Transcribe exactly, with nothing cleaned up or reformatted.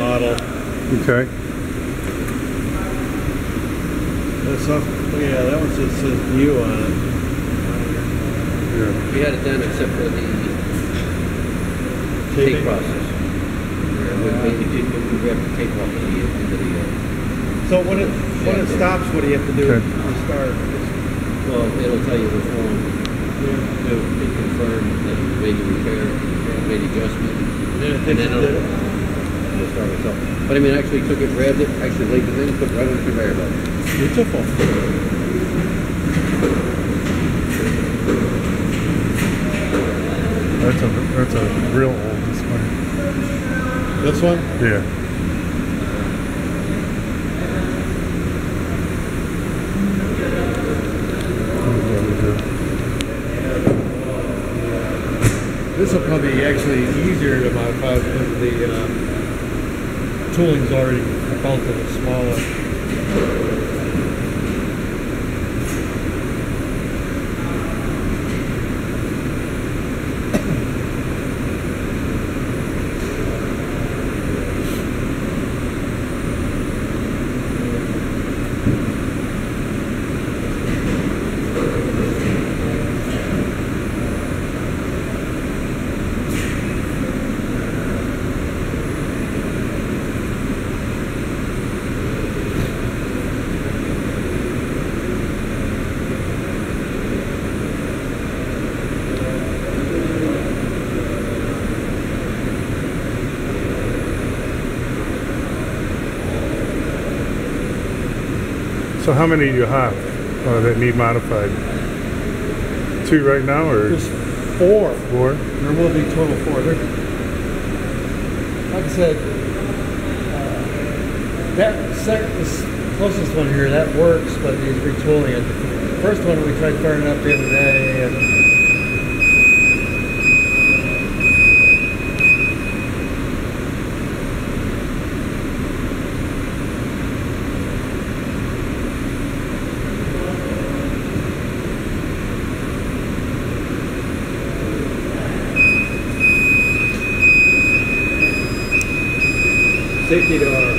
model. Okay. That's up, yeah, that one just says view on it. Yeah. We had it done except for the tape process. Yeah. We, we, did, we grabbed the tape off of the into the. Uh, so when it when it stops, what do you have to do? Okay. Restart. Well, it'll tell you which one. Yeah. It'll it confirm that you made the repair, made the adjustment, Yeah, and then it'll, it'll start itself. But I mean, actually took it, grabbed it, actually laid the thing, put it right on the conveyor belt. Beautiful. That's a that's a real old display. This one? Yeah. This will probably be actually easier to modify because the uh, tooling's already built in a smaller. So how many do you have uh, that need modified? Two right now, or There's four. four? There will be total four. There, like I said, uh, that sec this closest one here, that works, but he's retooling it. The first one we tried firing up the other day, and safety door.